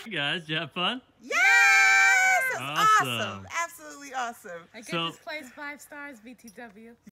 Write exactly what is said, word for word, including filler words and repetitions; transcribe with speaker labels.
Speaker 1: You guys, did you have fun?
Speaker 2: Yes! It's awesome. awesome. Absolutely awesome.
Speaker 3: I give
Speaker 1: So,
Speaker 3: this place five stars, B T W.